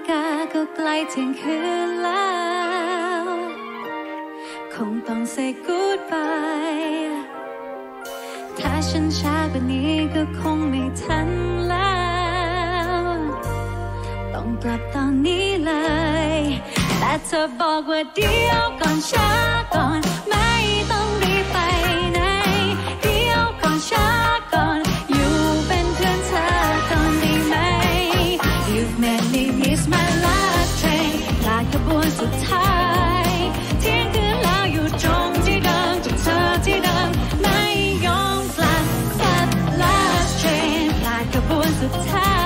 กาก็ใกล้เที่ยงคืนแล้วคงต้อง say goodbye ถ้าฉันช้ากว่านี้ก็คงไม่ทันแล้วต้องกลับตอนนี้เลยแต่เธอบอกว่าเดี๋ยวก่อนช้าก่อนไม่ต้องรีบไปไหนเดี๋ยวก่อนช้าก่อนอยู่เป็นเพื่อนเธอก่อนได้ไหม You've made me miss my last train ลาขบวนสุดท้ายเที่ยงคืนแล้วอยู่ตรงที่เดิมจากเธอที่เดิมไม่ยอมกลับ last train ลาขบวนสุดท้าย